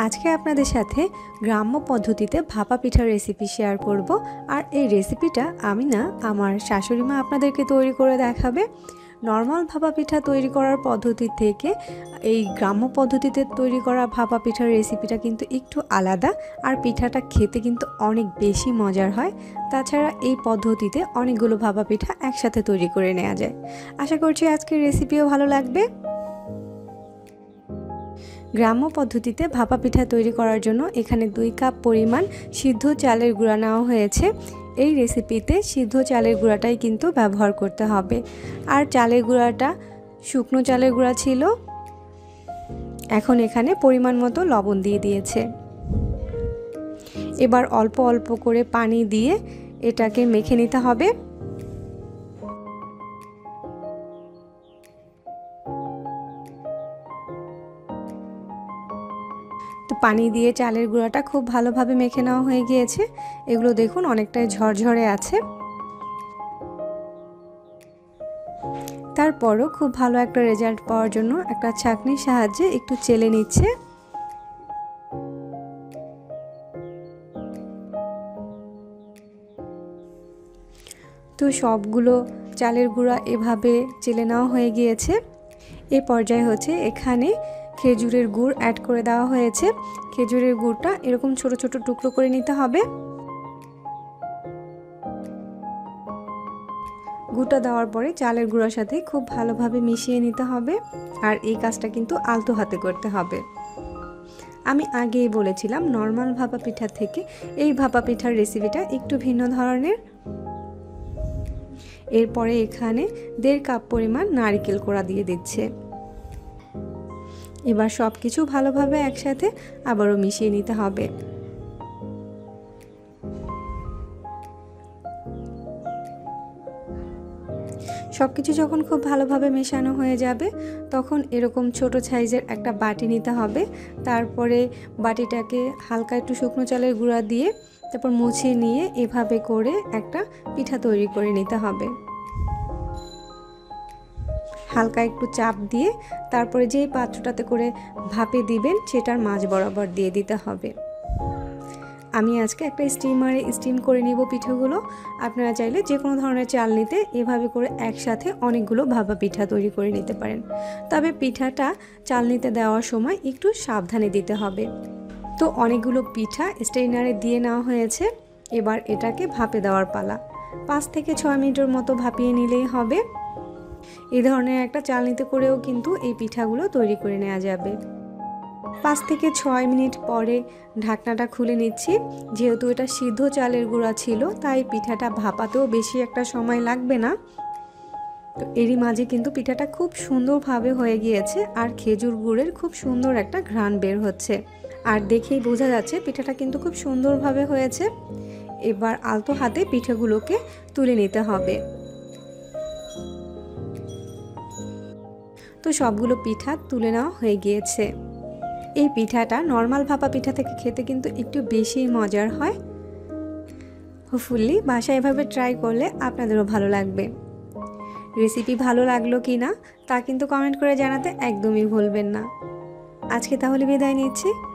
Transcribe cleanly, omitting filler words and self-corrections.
আজকে আপনাদের সাথে গ্রাম্য পদ্ধতিতে ভাপা পিঠার রেসিপি শেয়ার করব। আর এই রেসিপিটা আমি না, আমার শাশুড়ি মা আপনাদেরকে তৈরি করে দেখাবে। নর্মাল ভাপা পিঠা তৈরি করার পদ্ধতি থেকে এই গ্রাম্য পদ্ধতিতে তৈরি করা ভাপা পিঠার রেসিপিটা কিন্তু একটু আলাদা, আর পিঠাটা খেতে কিন্তু অনেক বেশি মজার হয়। তাছাড়া এই পদ্ধতিতে অনেকগুলো ভাপা পিঠা একসাথে তৈরি করে নেওয়া যায়। আশা করছি আজকের রেসিপিও ভালো লাগবে। গ্রাম্য পদ্ধতিতে ভাপা পিঠা তৈরি করার জন্য এখানে 2 কাপ পরিমাণ সিদ্ধ চালের গুঁড়া নেওয়া হয়েছে। এই রেসিপিতে সিদ্ধ চালের গুঁড়াটাই কিন্তু ব্যবহার করতে হবে। আর চালের গুঁড়াটা শুকনো চালের গুঁড়া ছিল। এখন এখানে পরিমাণ মতো লবণ দিয়ে দিয়েছে। এবার অল্প অল্প করে পানি দিয়ে এটাকে মেখে নিতে হবে। তো পানি দিয়ে চালের গুঁড়াটা খুব ভালোভাবে মেখে নেওয়া হয়ে গিয়েছে। এগুলো দেখুন অনেকটাই ঝরঝরে আছে। তারপরও খুব ভালো একটা রেজাল্ট পাওয়ার জন্য একটা ছাঁকনির সাহায্যে একটু চেলে নিচ্ছে। তো সবগুলো চালের গুঁড়া এভাবে চেলে নেওয়া হয়ে গিয়েছে। এই পর্যায়ে হচ্ছে এখানে খেজুরের গুড় অ্যাড করে দেওয়া হয়েছে। খেজুরের গুড়টা এরকম ছোট ছোট টুকরো করে নিতে হবে। গুড়টা দেওয়ার পরে চালের গুঁড়ার সাথে খুব ভালোভাবে মিশিয়ে নিতে হবে। আর এই কাজটা কিন্তু আলতো হাতে করতে হবে। আমি আগেই বলেছিলাম নর্মাল ভাপা পিঠা থেকে এই ভাপা পিঠার রেসিপিটা একটু ভিন্ন ধরনের। এরপরে এখানে 1.5 কাপ পরিমাণ নারকেল কোড়া দিয়ে দিচ্ছে। এবার সব কিছু ভালোভাবে একসাথে আবারও মিশিয়ে নিতে হবে। সব কিছু যখন খুব ভালোভাবে মেশানো হয়ে যাবে তখন এরকম ছোট সাইজের একটা বাটি নিতে হবে। তারপরে বাটিটাকে হালকা একটু শুকনো চালের গুঁড়া দিয়ে তারপর মুছিয়ে নিয়ে এভাবে করে একটা পিঠা তৈরি করে নিতে হবে। হালকা একটু চাপ দিয়ে তারপরে যেই পাত্রটাতে করে ভাপে দিবেন সেটার মাঝ বরাবর দিয়ে দিতে হবে। আমি আজকে একটা স্টিমারে স্টিম করে নিব পিঠাগুলো। আপনারা চাইলে যে কোনো ধরনের চাল নিতে এভাবে করে একসাথে অনেকগুলো ভাপা পিঠা তৈরি করে নিতে পারেন। তবে পিঠাটা চালনিতে দেওয়ার সময় একটু সাবধানে দিতে হবে। তো অনেকগুলো পিঠা স্টেইনারে দিয়ে নেওয়া হয়েছে। এবার এটাকে ভাপে দেওয়ার পালা। 5 থেকে 6 মিনিটের মতো ভাপিয়ে নিলেই হবে। এই ধরনের একটা চালনিতে করেও কিন্তু এই পিঠাগুলো তৈরি করে নেওয়া যাবে। 5 থেকে 6 মিনিট পরে ঢাকনাটা খুলে নিচ্ছি। যেহেতু এটা সিদ্ধ চালের গুঁড়া ছিল তাই পিঠাটা ভাপাতেও বেশি একটা সময় লাগবে না। তো এরই মাঝে কিন্তু পিঠাটা খুব সুন্দরভাবে হয়ে গিয়েছে। আর খেজুর গুড়ের খুব সুন্দর একটা ঘ্রাণ বের হচ্ছে। আর দেখেই বোঝা যাচ্ছে পিঠাটা কিন্তু খুব সুন্দরভাবে হয়েছে। এবার আলতো হাতে পিঠাগুলোকে তুলে নিতে হবে। তো সবগুলো পিঠা তুলে নেওয়া হয়ে গিয়েছে। এই পিঠাটা নর্মাল ভাপা পিঠা থেকে খেতে কিন্তু একটু বেশি মজার হয়। হোপফুলি বাসায় এভাবে ট্রাই করলে আপনাদেরও ভালো লাগবে। রেসিপি ভালো লাগলো কি না তা কিন্তু কমেন্ট করে জানাতে একদমই ভুলবেন না। আজকে তাহলে বিদায় নিচ্ছি।